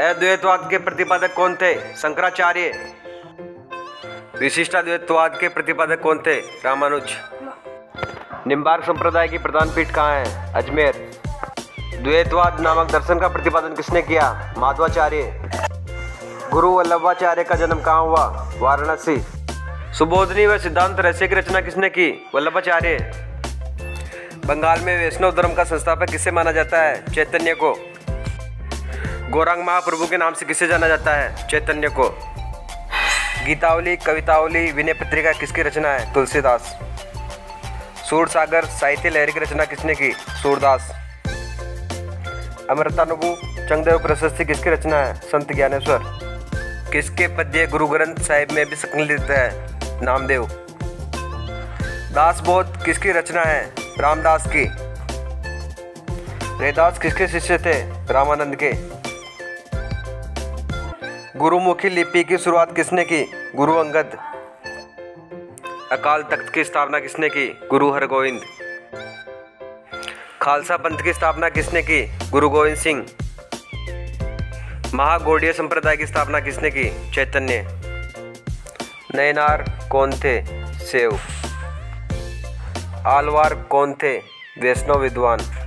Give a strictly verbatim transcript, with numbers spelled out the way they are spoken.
अद्वैतवाद के प्रतिपादक कौन थे? शंकराचार्य। विशिष्टाद्वैतवाद के प्रतिपादक कौन थे? रामानुज। निम्बार्क संप्रदाय की प्रधान पीठ कहाँ है? अजमेर। द्वैतवाद नामक दर्शन का प्रतिपादन किसने किया? माधवाचार्य। गुरु वल्लभाचार्य का जन्म कहाँ हुआ? वाराणसी। सुबोधनी व सिद्धांत रहस्य की रचना किसने की? वल्लभाचार्य। बंगाल में वैष्णव धर्म का संस्थापक किसे माना जाता है? चैतन्य को। गौरांग महाप्रभु के नाम से किसे जाना जाता है? चैतन्य को। गीतावली, कवितावली, विनय पत्रिका किसकी रचना है? तुलसीदास। सूरसागर साहित्य लहरी की रचना किसने की? सूरदास। अमृतानुभव चंगदेव प्रशस्ति किसकी रचना है? संत ज्ञानेश्वर। किसके पद्य गुरु ग्रंथ साहिब में भी संकलित है? नामदेव। दासबोध किसकी रचना है? रामदास की। रैदास किसके शिष्य थे? रामानंद के। गुरुमुखी लिपि की शुरुआत किसने की? गुरु अंगद। अकाल तख्त की स्थापना किसने की? गुरु हरगोविंद। खालसा पंथ की स्थापना किसने की? गुरु गोविंद सिंह। महागौड़ीय संप्रदाय की स्थापना किसने की? चैतन्य। नयनार कौन थे? सेव। आलवार कौन थे? वैष्णव विद्वान।